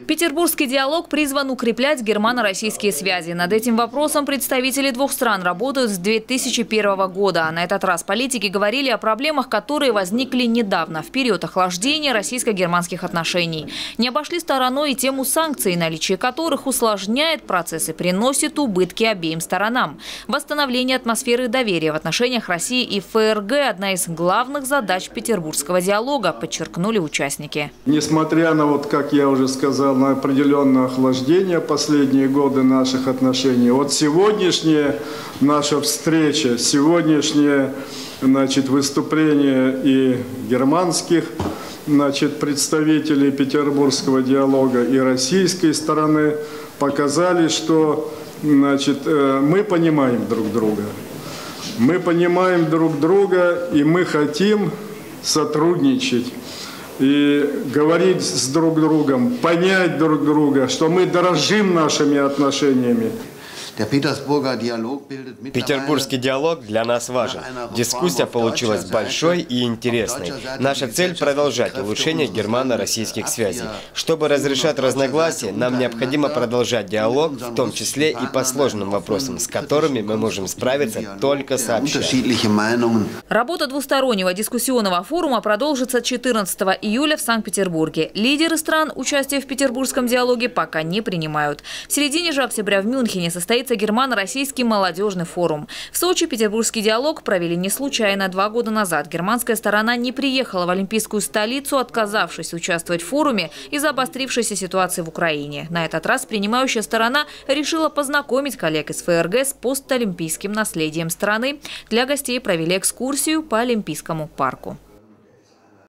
Петербургский диалог призван укреплять германо-российские связи. Над этим вопросом представители двух стран работают с 2001 года. На этот раз политики говорили о проблемах, которые возникли недавно, в период охлаждения российско-германских отношений. Не обошли стороной и тему санкций, наличие которых усложняет процесс и приносит убытки обеим сторонам. Восстановление атмосферы доверия в отношениях России и ФРГ – одна из главных задач петербургского диалога, подчеркнули участники. Несмотря на, как я уже сказал, на определенное охлаждение последние годы наших отношений, вот сегодняшняя наша встреча, сегодняшнее выступление и германских представителей петербургского диалога и российской стороны показали, что мы понимаем друг друга. Мы понимаем друг друга, и мы хотим сотрудничать и говорить с друг другом, понять друг друга, что мы дорожим нашими отношениями. Петербургский диалог для нас важен. Дискуссия получилась большой и интересной. Наша цель – продолжать улучшение германо-российских связей. Чтобы разрешать разногласия, нам необходимо продолжать диалог, в том числе и по сложным вопросам, с которыми мы можем справиться только сообща. Работа двустороннего дискуссионного форума продолжится 14 июля в Санкт-Петербурге. Лидеры стран участие в петербургском диалоге пока не принимают. В середине же октября в Мюнхене состоится германо-российский молодежный форум. В Сочи петербургский диалог провели не случайно. 2 года назад германская сторона не приехала в олимпийскую столицу, отказавшись участвовать в форуме из-за обострившейся ситуации в Украине. На этот раз принимающая сторона решила познакомить коллег из ФРГ с постолимпийским наследием страны. Для гостей провели экскурсию по Олимпийскому парку.